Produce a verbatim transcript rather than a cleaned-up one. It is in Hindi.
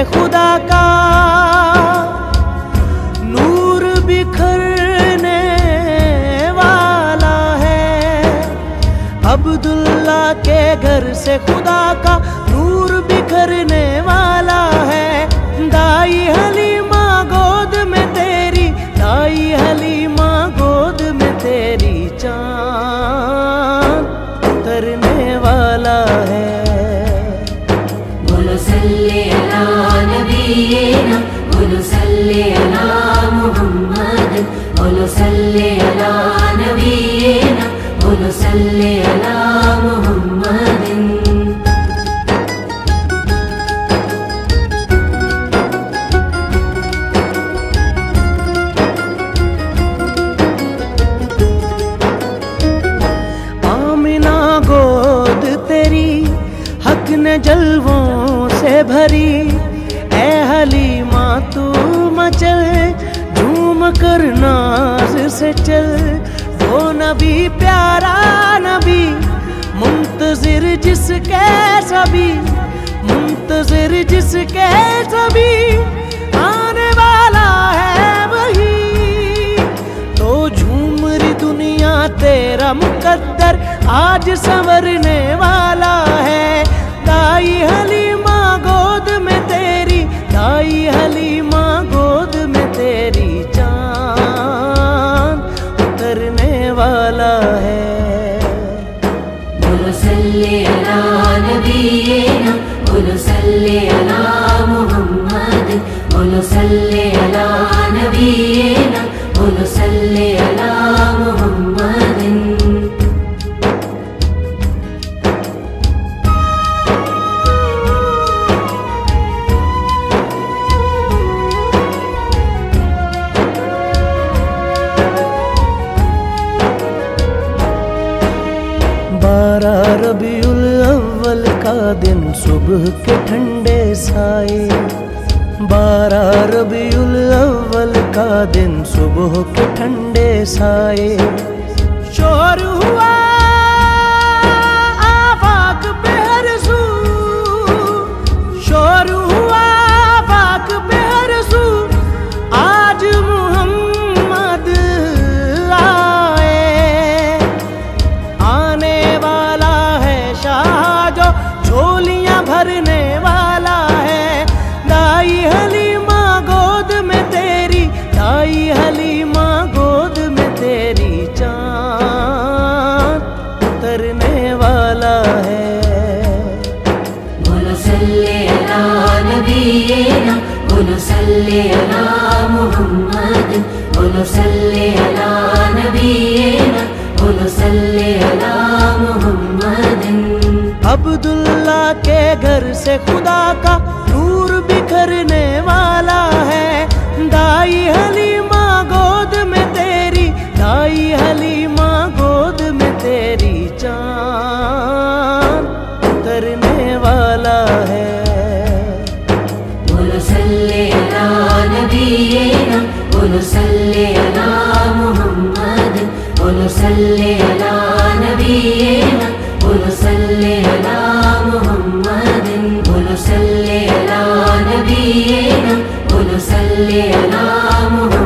खुदा का नूर बिखरने वाला है। अब्दुल्ला के घर से खुदा का नूर बिखरने वाला है। दाई हलीमा गोद में तेरी, दाई हलीमा गोद में तेरी चाँद उतरने वाला है। बोलो सल्ले अला नबीना, बोलो सल्ले अला मुहम्मद, बोलो सल्ले अला नबीना, बोलो सल्ले अला मुहम्मद। आमिना गोद तेरी हक ने जलवों से भरी। ए हलीमा तू मचल, झूम कर नाज से चल। वो नबी प्यारा नबी, मुंतजिर जिसके सभी, मुंतजिर जिसके सभी, आने वाला है वही। तो झूम रही दुनिया तेरा मुकद्दर आज संवरने वाला है। दाई हलीमा गोद में तेरी, दाई हलीमा गोद में तेरी चाँद उतरने वाला है। बोलो सल्ले अला नबीना, बोलो सल्ले अला मुहम्मद, बोलो सल्ले अला नबीना, बोलो सल्ले अला मुहम्मद। बारह रबीउल अव्वल का दिन सुबह के ठंडे साए। बारह रबीउल अव्वल का दिन सुबह के ठंडे साए। शोर हुआ आफाक बेहरसू, शोर हुआ आफाक बेहरसू, आज मुहम्मद आए। आने वाला है शाह जो झोलियां भरने वाला है। दाई हलीमा गोद में तेरी, दाई हलीमा गोद में तेरी चाँद उतरने वाला है। बोलो सल्ले अला नबीना, बोलो सल्ले अला मुहम्मद, बोलो सल्ले अला नबीना, बोलो सल्ले अला मुहम्मद। अब्दुल्ला के घर से खुदा का नूर बिखरने वाला है। दाई हलीमा गोद में तेरी, दाई हलीमा गोद में तेरी चाँद उतरने वाला है। बोलो सल्ले अला नबीना, बोलो सल्ले अला मुहम्मद, बोलो सल्ले अला नबीना, बोलो सल्ले अला मुहम्मद, बोलो सल्ले अला नबीना, बोलो सल्ले अला मुहम्मद।